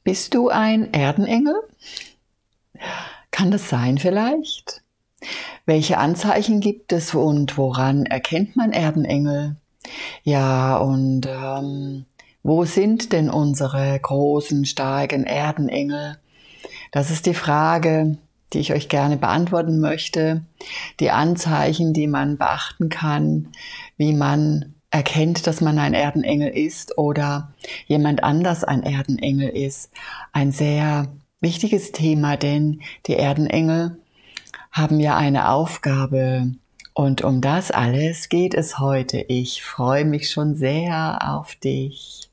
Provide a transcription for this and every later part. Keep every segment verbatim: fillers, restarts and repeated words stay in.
Bist du ein Erdenengel? Kann das sein vielleicht? Welche Anzeichen gibt es und woran erkennt man Erdenengel? Ja, und ähm, wo sind denn unsere großen, starken Erdenengel? Das ist die Frage, die ich euch gerne beantworten möchte. Die Anzeichen, die man beachten kann, wie man erkennt, dass man ein Erdenengel ist oder jemand anders ein Erdenengel ist. Ein sehr wichtiges Thema, denn die Erdenengel haben ja eine Aufgabe. Und um das alles geht es heute. Ich freue mich schon sehr auf dich.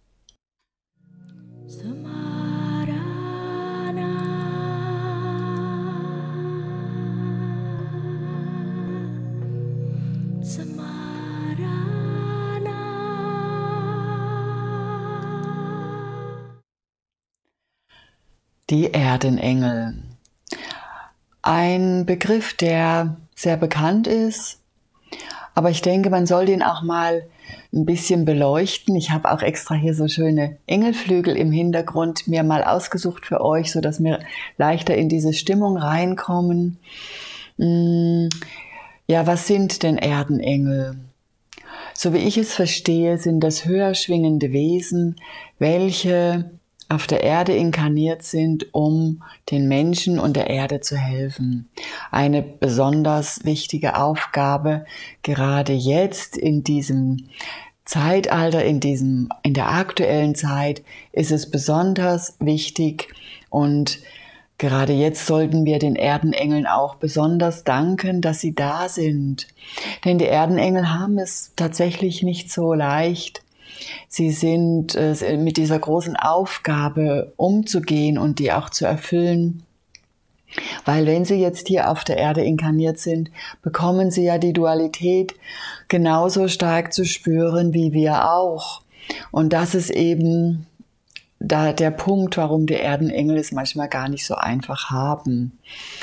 Die Erdenengel. Ein Begriff, der sehr bekannt ist, aber ich denke, man soll den auch mal ein bisschen beleuchten. Ich habe auch extra hier so schöne Engelflügel im Hintergrund mir mal ausgesucht für euch, sodass wir leichter in diese Stimmung reinkommen. Ja, was sind denn Erdenengel? So wie ich es verstehe, sind das höher schwingende Wesen, welche auf der Erde inkarniert sind, um den Menschen und der Erde zu helfen. Eine besonders wichtige Aufgabe, gerade jetzt in diesem Zeitalter, in diesem, in der aktuellen Zeit, ist es besonders wichtig und gerade jetzt sollten wir den Erdenengeln auch besonders danken, dass sie da sind. Denn die Erdenengel haben es tatsächlich nicht so leicht. Sie sind äh, mit dieser großen Aufgabe umzugehen und die auch zu erfüllen. Weil wenn sie jetzt hier auf der Erde inkarniert sind, bekommen sie ja die Dualität genauso stark zu spüren wie wir auch. Und das ist eben da der Punkt, warum die Erdenengel es manchmal gar nicht so einfach haben.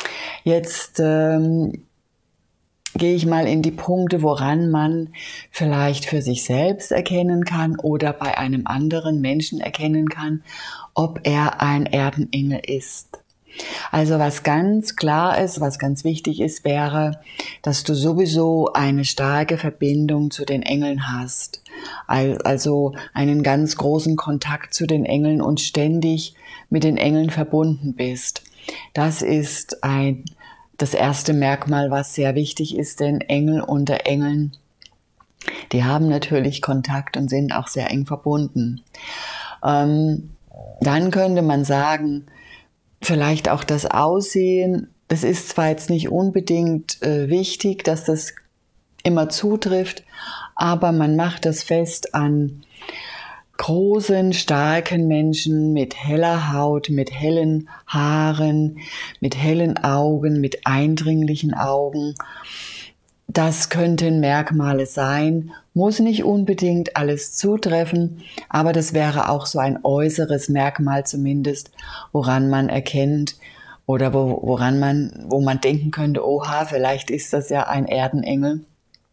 Jetzt ähm, gehe ich mal in die Punkte, woran man vielleicht für sich selbst erkennen kann oder bei einem anderen Menschen erkennen kann, ob er ein Erdenengel ist. Also was ganz klar ist, was ganz wichtig ist, wäre, dass du sowieso eine starke Verbindung zu den Engeln hast. Also einen ganz großen Kontakt zu den Engeln und ständig mit den Engeln verbunden bist. Das ist ein Das erste Merkmal, was sehr wichtig ist, denn Engel unter Engeln, die haben natürlich Kontakt und sind auch sehr eng verbunden. Ähm, dann könnte man sagen, vielleicht auch das Aussehen, das ist zwar jetzt nicht unbedingt äh, wichtig, dass das immer zutrifft, aber man macht das fest an großen, starken Menschen mit heller Haut, mit hellen Haaren, mit hellen Augen, mit eindringlichen Augen. Das könnten Merkmale sein, muss nicht unbedingt alles zutreffen, aber das wäre auch so ein äußeres Merkmal zumindest, woran man erkennt oder wo, woran man, wo man denken könnte, oha, vielleicht ist das ja ein Erdenengel.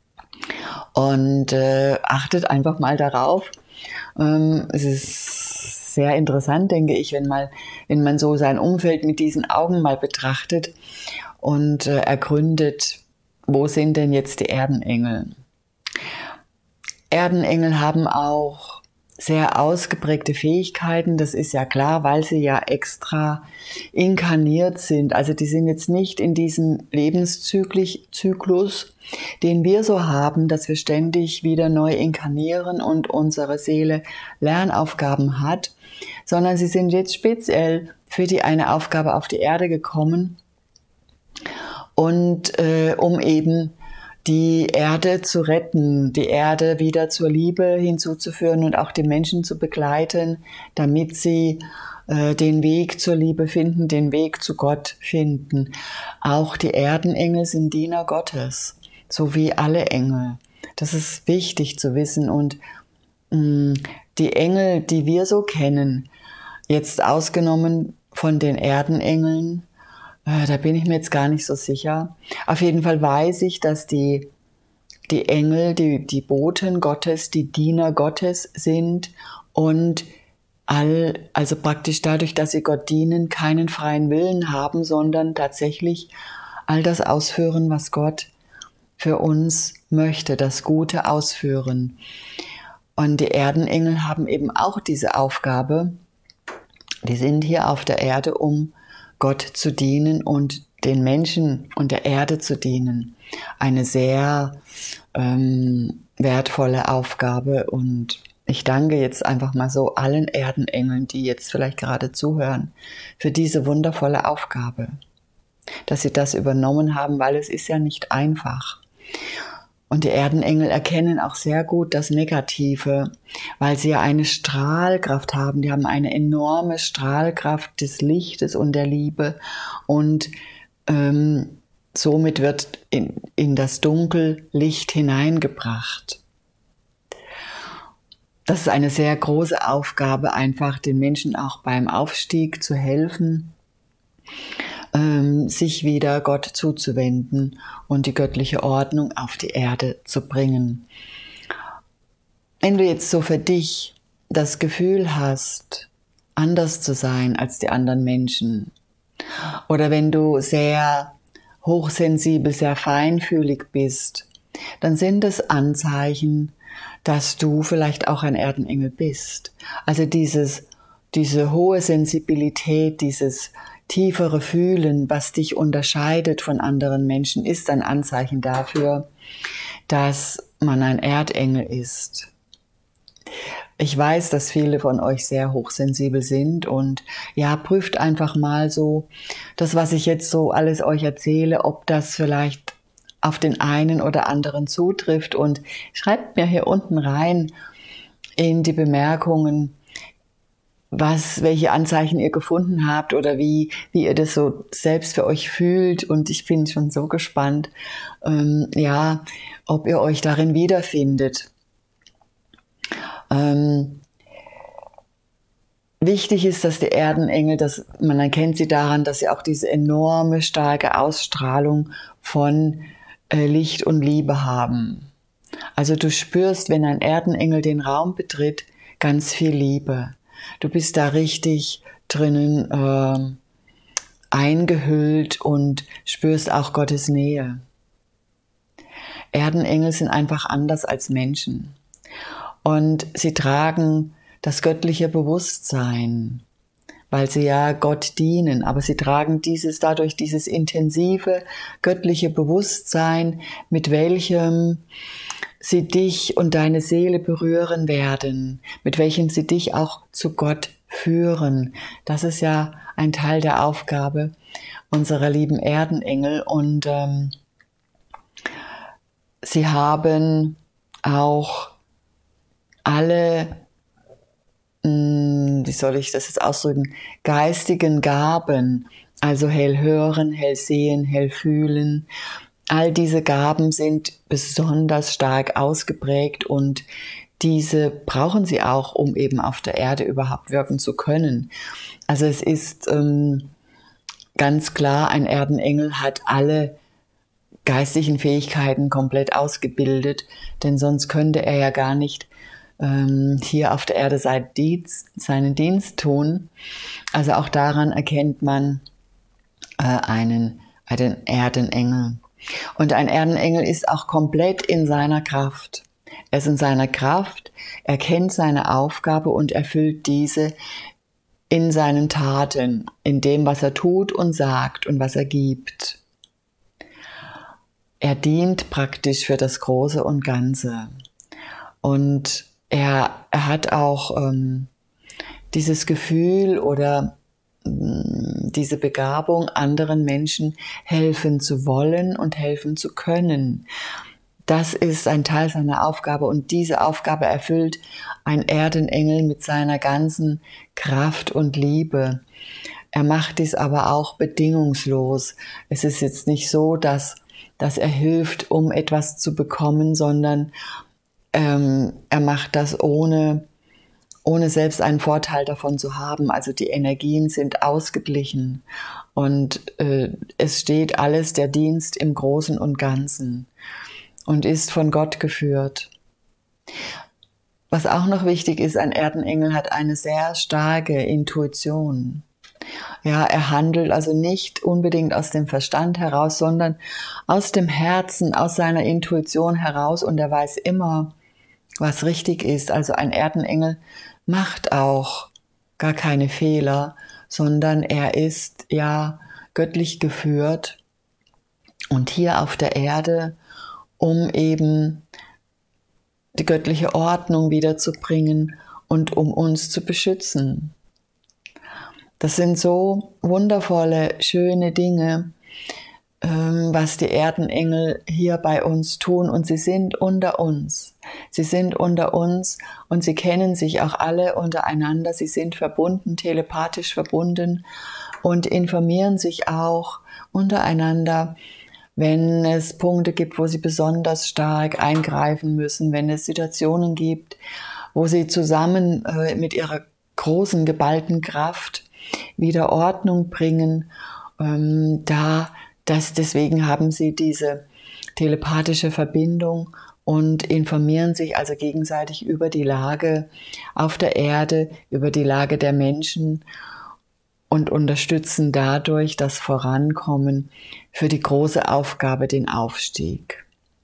Und äh, achtet einfach mal darauf. Ähm, es ist sehr interessant, denke ich, wenn, mal, wenn man so sein Umfeld mit diesen Augen mal betrachtet und äh, ergründet, wo sind denn jetzt die Erdenengel? Erdenengel haben auch sehr ausgeprägte Fähigkeiten, das ist ja klar, weil sie ja extra inkarniert sind. Also die sind jetzt nicht in diesem Lebenszyklus, den wir so haben, dass wir ständig wieder neu inkarnieren und unsere Seele Lernaufgaben hat, sondern sie sind jetzt speziell für die eine Aufgabe auf die Erde gekommen und äh, um eben die Erde zu retten, die Erde wieder zur Liebe hinzuzuführen und auch die Menschen zu begleiten, damit sie äh, den Weg zur Liebe finden, den Weg zu Gott finden. Auch die Erdenengel sind Diener Gottes, so wie alle Engel. Das ist wichtig zu wissen. Und mh, die Engel, die wir so kennen, jetzt ausgenommen von den Erdenengeln, da bin ich mir jetzt gar nicht so sicher. Auf jeden Fall weiß ich, dass die, die Engel, die, die Boten Gottes, die Diener Gottes sind und all, also praktisch dadurch, dass sie Gott dienen, keinen freien Willen haben, sondern tatsächlich all das ausführen, was Gott für uns möchte, das Gute ausführen. Und die Erdenengel haben eben auch diese Aufgabe. Die sind hier auf der Erde, um Gott zu dienen und den Menschen und der Erde zu dienen. Eine sehr ähm, wertvolle Aufgabe, und ich danke jetzt einfach mal so allen Erdenengeln, die jetzt vielleicht gerade zuhören, für diese wundervolle Aufgabe, dass sie das übernommen haben, weil es ist ja nicht einfach. Und die Erdenengel erkennen auch sehr gut das Negative, weil sie ja eine Strahlkraft haben. Die haben eine enorme Strahlkraft des Lichtes und der Liebe, und ähm, somit wird in, in das Dunkel Licht hineingebracht. Das ist eine sehr große Aufgabe, einfach den Menschen auch beim Aufstieg zu helfen, ähm, sich wieder Gott zuzuwenden und die göttliche Ordnung auf die Erde zu bringen. Wenn du jetzt so für dich das Gefühl hast, anders zu sein als die anderen Menschen, oder wenn du sehr hochsensibel, sehr feinfühlig bist, dann sind es Anzeichen, dass du vielleicht auch ein Erdenengel bist. Also dieses, diese hohe Sensibilität, dieses tiefere Fühlen, was dich unterscheidet von anderen Menschen, ist ein Anzeichen dafür, dass man ein Erdengel ist. Ich weiß, dass viele von euch sehr hochsensibel sind, und ja, prüft einfach mal so das, was ich jetzt so alles euch erzähle, ob das vielleicht auf den einen oder anderen zutrifft, und schreibt mir hier unten rein in die Bemerkungen, was, welche Anzeichen ihr gefunden habt oder wie, wie ihr das so selbst für euch fühlt, und ich bin schon so gespannt, ähm, ja, ob ihr euch darin wiederfindet. Ähm, wichtig ist, dass die Erdenengel, dass man erkennt sie daran, dass sie auch diese enorme, starke Ausstrahlung von äh, Licht und Liebe haben. Also du spürst, wenn ein Erdenengel den Raum betritt, ganz viel Liebe. Du bist da richtig drinnen äh, eingehüllt und spürst auch Gottes Nähe. Erdenengel sind einfach anders als Menschen. Und sie tragen das göttliche Bewusstsein, weil sie ja Gott dienen. Aber sie tragen dieses, dadurch dieses intensive göttliche Bewusstsein, mit welchem sie dich und deine Seele berühren werden, mit welchem sie dich auch zu Gott führen. Das ist ja ein Teil der Aufgabe unserer lieben Erdenengel. Und ähm, sie haben auch alle, mh, wie soll ich das jetzt ausdrücken, geistigen Gaben, also hell hören, hell sehen, hell fühlen. All diese Gaben sind besonders stark ausgeprägt, und diese brauchen sie auch, um eben auf der Erde überhaupt wirken zu können. Also es ist ähm, ganz klar, ein Erdenengel hat alle geistlichen Fähigkeiten komplett ausgebildet, denn sonst könnte er ja gar nicht ähm, hier auf der Erde seinen Dienst, seinen Dienst tun. Also auch daran erkennt man äh, einen, einen Erdenengel. Und ein Erdenengel ist auch komplett in seiner Kraft. Er ist in seiner Kraft, er kennt seine Aufgabe und erfüllt diese in seinen Taten, in dem, was er tut und sagt und was er gibt. Er dient praktisch für das Große und Ganze. Und er, er hat auch ähm, dieses Gefühl oder mh, diese Begabung, anderen Menschen helfen zu wollen und helfen zu können. Das ist ein Teil seiner Aufgabe, und diese Aufgabe erfüllt ein Erdenengel mit seiner ganzen Kraft und Liebe. Er macht dies aber auch bedingungslos. Es ist jetzt nicht so, dass, dass er hilft, um etwas zu bekommen, sondern ähm, er macht das ohne, ohne selbst einen Vorteil davon zu haben. Also die Energien sind ausgeglichen, und äh, es steht alles der Dienst im Großen und Ganzen und ist von Gott geführt. was auch noch wichtig ist, ein Erdenengel hat eine sehr starke Intuition. Ja, er handelt also nicht unbedingt aus dem Verstand heraus, sondern aus dem Herzen, aus seiner Intuition heraus, und er weiß immer, was richtig ist. Also ein Erdenengel macht auch gar keine Fehler, sondern er ist ja göttlich geführt und hier auf der Erde, um eben die göttliche Ordnung wiederzubringen und um uns zu beschützen. Das sind so wundervolle, schöne Dinge, was die Erdenengel hier bei uns tun, und sie sind unter uns. Sie sind unter uns und sie kennen sich auch alle untereinander. Sie sind verbunden, telepathisch verbunden und informieren sich auch untereinander, wenn es Punkte gibt, wo sie besonders stark eingreifen müssen, wenn es Situationen gibt, wo sie zusammen äh, mit ihrer großen, geballten Kraft wieder Ordnung bringen. Ähm, da, das, deswegen haben sie diese telepathische Verbindung und informieren sich also gegenseitig über die Lage auf der Erde, über die Lage der Menschen und unterstützen dadurch das Vorankommen für die große Aufgabe, den Aufstieg.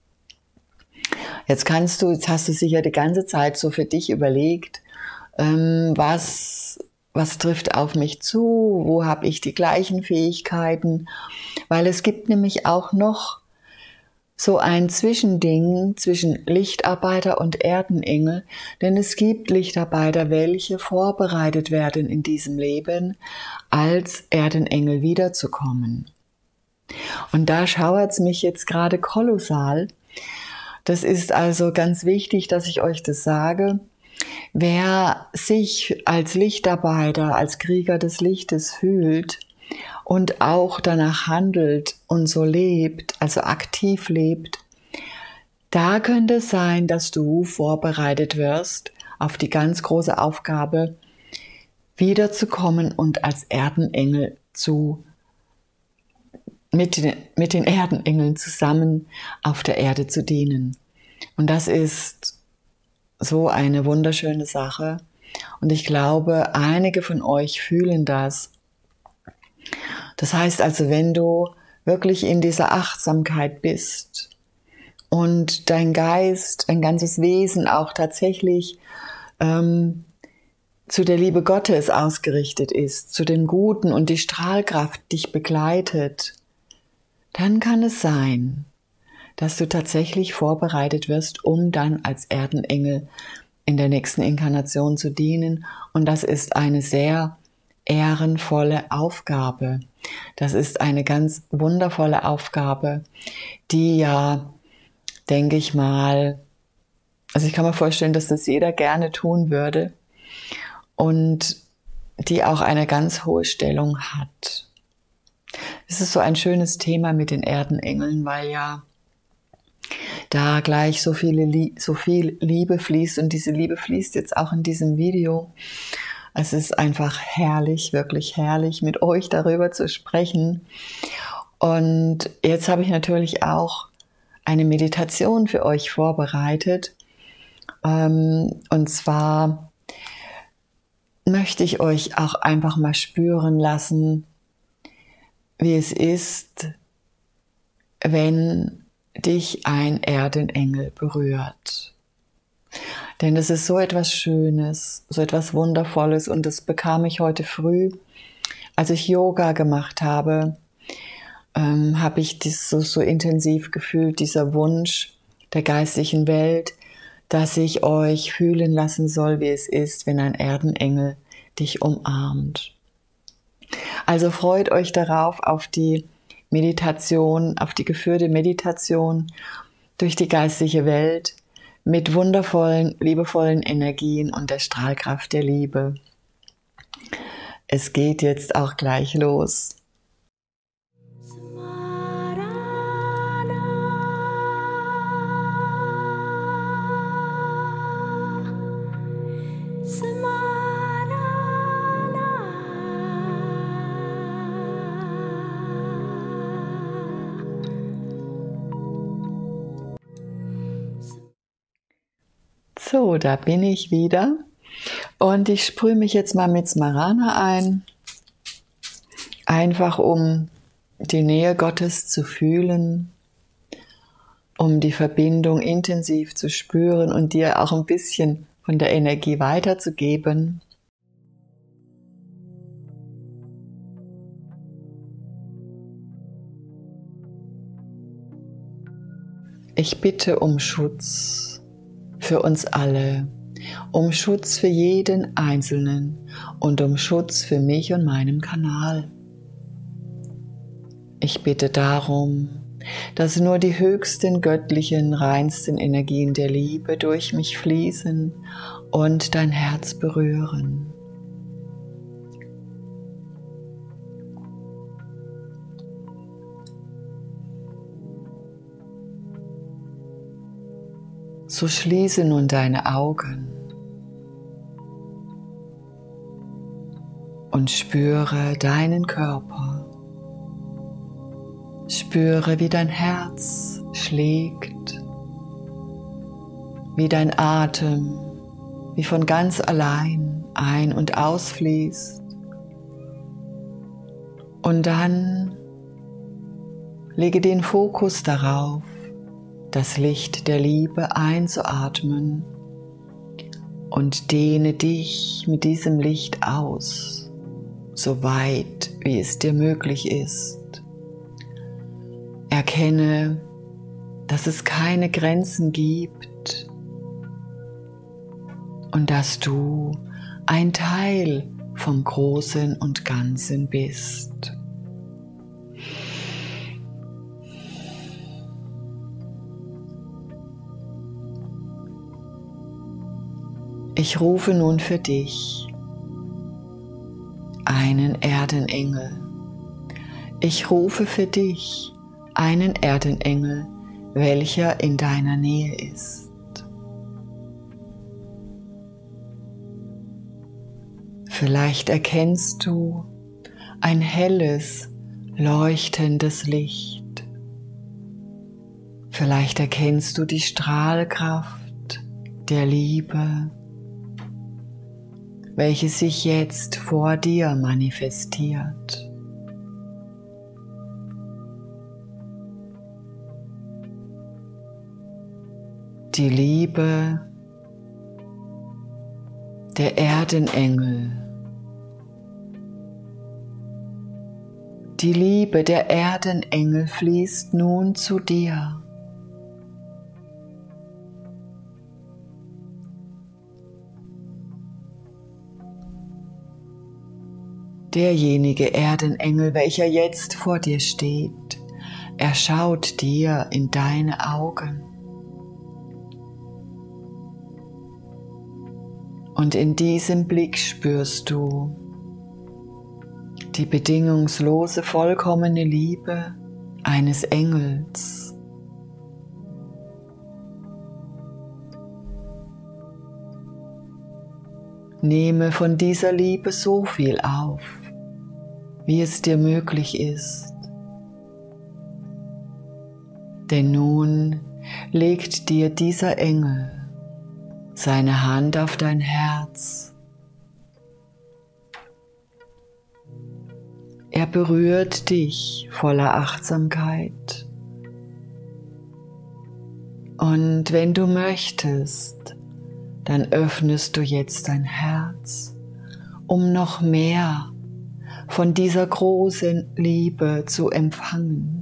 Jetzt kannst du, jetzt hast du sicher die ganze Zeit so für dich überlegt, ähm, was, was trifft auf mich zu, wo habe ich die gleichen Fähigkeiten, weil es gibt nämlich auch noch so ein Zwischending zwischen Lichtarbeiter und Erdenengel, denn es gibt Lichtarbeiter, welche vorbereitet werden in diesem Leben, als Erdenengel wiederzukommen. Und da schauert es mich jetzt gerade kolossal. Das ist also ganz wichtig, dass ich euch das sage. Wer sich als Lichtarbeiter, als Krieger des Lichtes fühlt und auch danach handelt und so lebt, also aktiv lebt, da könnte es sein, dass du vorbereitet wirst auf die ganz große Aufgabe, wiederzukommen und als Erdenengel zu, mit den, mit den Erdenengeln zusammen auf der Erde zu dienen. Und das ist so eine wunderschöne Sache. Und ich glaube, einige von euch fühlen das. Das heißt also, wenn du wirklich in dieser Achtsamkeit bist und dein Geist, dein ganzes Wesen auch tatsächlich ähm, zu der Liebe Gottes ausgerichtet ist, zu dem Guten und die Strahlkraft dich begleitet, dann kann es sein, dass du tatsächlich vorbereitet wirst, um dann als Erdenengel in der nächsten Inkarnation zu dienen. Und das ist eine sehr ehrenvolle Aufgabe. Das ist eine ganz wundervolle Aufgabe, die ja, denke ich mal, also ich kann mir vorstellen, dass das jeder gerne tun würde und die auch eine ganz hohe Stellung hat. Es ist so ein schönes Thema mit den Erdenengeln, weil ja da gleich so, viele, so viel Liebe fließt, und diese Liebe fließt jetzt auch in diesem Video. Es ist einfach herrlich, wirklich herrlich, mit euch darüber zu sprechen. Und jetzt habe ich natürlich auch eine Meditation für euch vorbereitet. Und zwar möchte ich euch auch einfach mal spüren lassen, wie es ist, wenn dich ein Erdenengel berührt. Denn es ist so etwas Schönes, so etwas Wundervolles, und das bekam ich heute früh, als ich Yoga gemacht habe, ähm, habe ich das so, so intensiv gefühlt, dieser Wunsch der geistlichen Welt, dass ich euch fühlen lassen soll, wie es ist, wenn ein Erdenengel dich umarmt. Also freut euch darauf, auf die Meditation, auf die geführte Meditation durch die geistliche Welt mit wundervollen, liebevollen Energien und der Strahlkraft der Liebe. Es geht jetzt auch gleich los. So, da bin ich wieder und ich sprühe mich jetzt mal mit Smarana ein, einfach um die Nähe Gottes zu fühlen, um die Verbindung intensiv zu spüren und dir auch ein bisschen von der Energie weiterzugeben. Ich bitte um Schutz für uns alle, um Schutz für jeden Einzelnen und um Schutz für mich und meinen Kanal. Ich bitte darum, dass nur die höchsten göttlichen, reinsten Energien der Liebe durch mich fließen und dein Herz berühren. So schließe nun deine Augen und spüre deinen Körper. Spüre, wie dein Herz schlägt, wie dein Atem, wie von ganz allein ein- und ausfließt. Und dann lege den Fokus darauf, das Licht der Liebe einzuatmen und dehne dich mit diesem Licht aus, so weit wie es dir möglich ist. Erkenne, dass es keine Grenzen gibt und dass du ein Teil vom Großen und Ganzen bist. Ich rufe nun für dich einen Erdenengel. Ich rufe für dich einen Erdenengel, welcher in deiner Nähe ist. Vielleicht erkennst du ein helles, leuchtendes Licht. Vielleicht erkennst du die Strahlkraft der Liebe, welche sich jetzt vor dir manifestiert. Die Liebe der Erdenengel. Die Liebe der Erdenengel fließt nun zu dir. Derjenige Erdenengel, welcher jetzt vor dir steht, er schaut dir in deine Augen. Und in diesem Blick spürst du die bedingungslose, vollkommene Liebe eines Engels. Nehme von dieser Liebe so viel auf, wie es dir möglich ist. Denn nun legt dir dieser Engel seine Hand auf dein Herz. Er berührt dich voller Achtsamkeit. Und wenn du möchtest, dann öffnest du jetzt dein Herz, um noch mehr von dieser großen Liebe zu empfangen.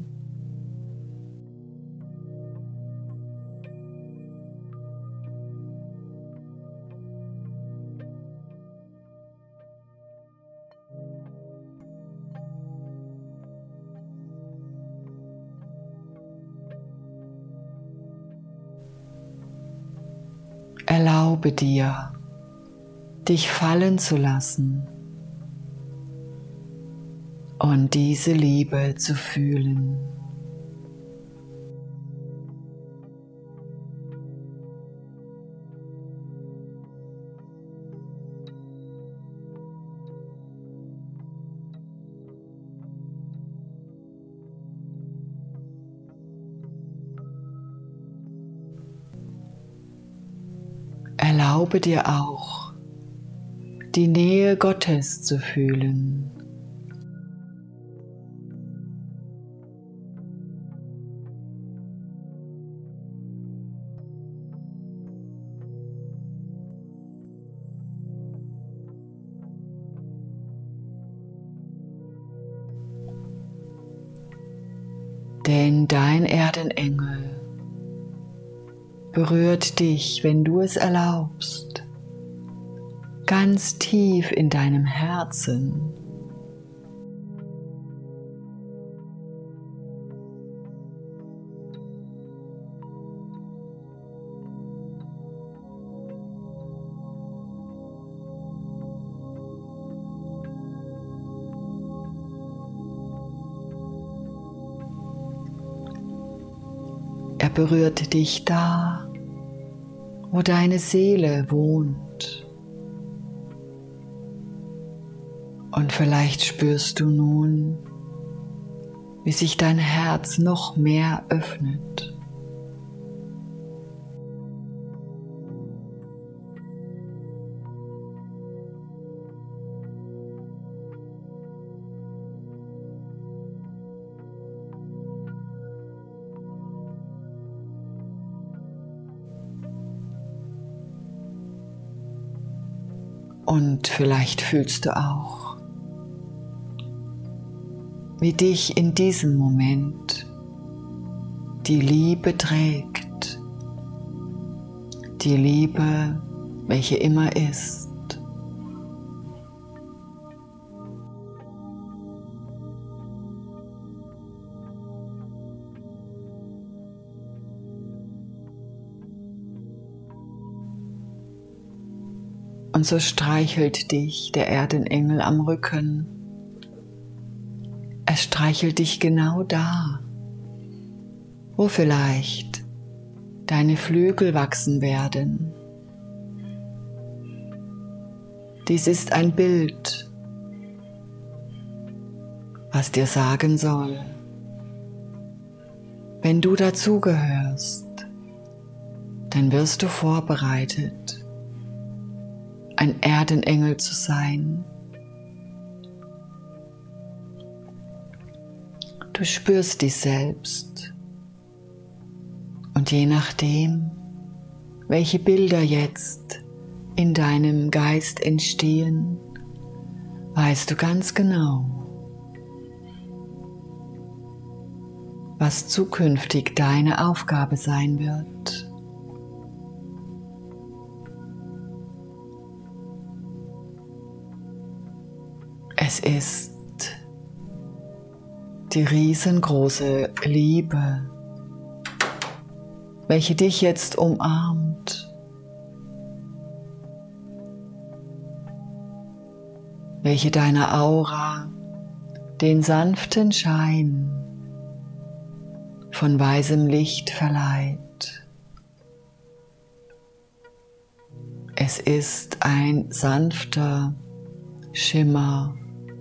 Erlaube dir, dich fallen zu lassen und diese Liebe zu fühlen. Erlaube dir auch, die Nähe Gottes zu fühlen. Denn dein Erdenengel berührt dich, wenn du es erlaubst, ganz tief in deinem Herzen. Er berührt dich da, wo deine Seele wohnt. Und vielleicht spürst du nun, wie sich dein Herz noch mehr öffnet. Und vielleicht fühlst du auch, wie dich in diesem Moment die Liebe trägt, die Liebe, welche immer ist. Und so streichelt dich der Erdenengel am Rücken. Er streichelt dich genau da, wo vielleicht deine Flügel wachsen werden. Dies ist ein Bild, was dir sagen soll, wenn du dazugehörst, dann wirst du vorbereitet, ein Erdenengel zu sein. Du spürst dich selbst und je nachdem, welche Bilder jetzt in deinem Geist entstehen, weißt du ganz genau, was zukünftig deine Aufgabe sein wird. Es ist die riesengroße Liebe, welche dich jetzt umarmt, welche deiner Aura den sanften Schein von weißem Licht verleiht. Es ist ein sanfter Schimmer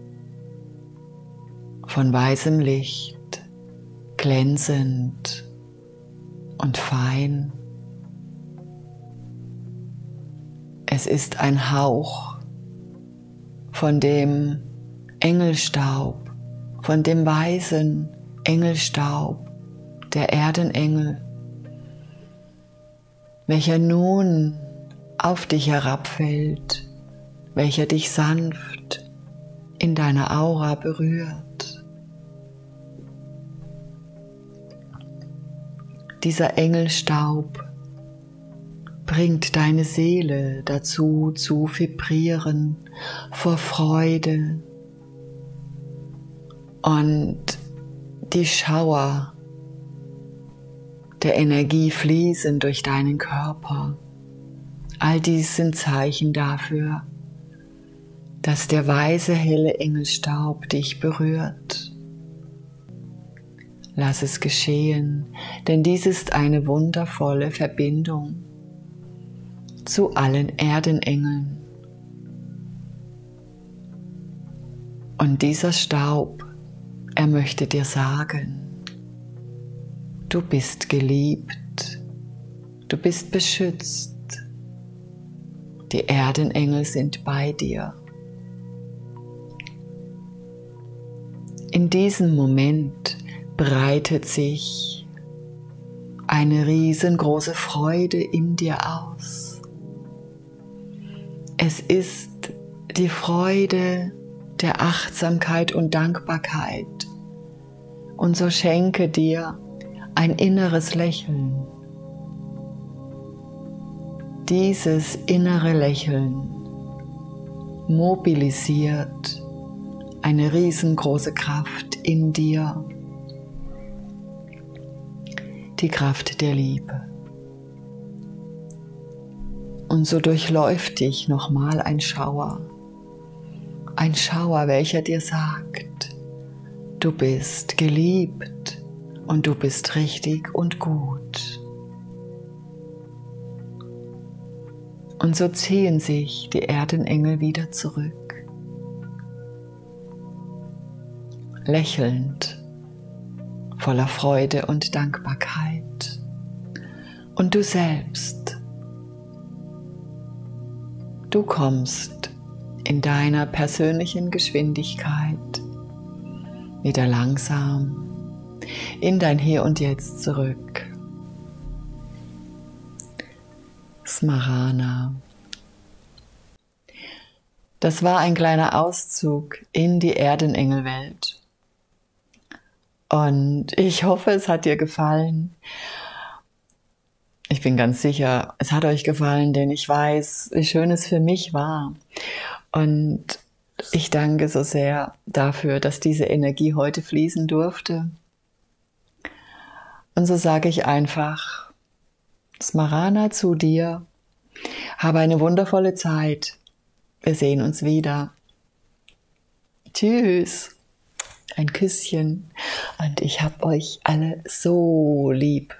von weißem Licht, glänzend und fein. Es ist ein Hauch von dem Engelstaub, von dem weißen Engelstaub der Erdenengel, welcher nun auf dich herabfällt, welcher dich sanft in deiner Aura berührt. Dieser Engelstaub bringt deine Seele dazu zu vibrieren vor Freude und die Schauer der Energie fließen durch deinen Körper. All dies sind Zeichen dafür, dass der weiße, helle Engelstaub dich berührt. Lass es geschehen, denn dies ist eine wundervolle Verbindung zu allen Erdenengeln. Und dieser Staub, er möchte dir sagen, du bist geliebt, du bist beschützt, Die Erdenengel sind bei dir. In diesem Moment breitet sich eine riesengroße Freude in dir aus. Es ist die Freude der Achtsamkeit und Dankbarkeit. Und so schenke dir ein inneres Lächeln. Dieses innere Lächeln mobilisiert eine riesengroße Kraft in dir. Die Kraft der Liebe. Und so durchläuft dich nochmal ein Schauer. Ein Schauer, welcher dir sagt, du bist geliebt und du bist richtig und gut. Und so ziehen sich die Erdenengel wieder zurück. Lächelnd, voller Freude und Dankbarkeit. Und du selbst, du kommst in deiner persönlichen Geschwindigkeit wieder langsam in dein Hier und Jetzt zurück. Smarana. Das war ein kleiner Auszug in die Erdenengelwelt. Und ich hoffe, es hat dir gefallen. Ich bin ganz sicher, es hat euch gefallen, denn ich weiß, wie schön es für mich war. Und ich danke so sehr dafür, dass diese Energie heute fließen durfte. Und so sage ich einfach, Smarana zu dir, habe eine wundervolle Zeit. Wir sehen uns wieder. Tschüss. Ein Küsschen. Und ich hab euch alle so lieb.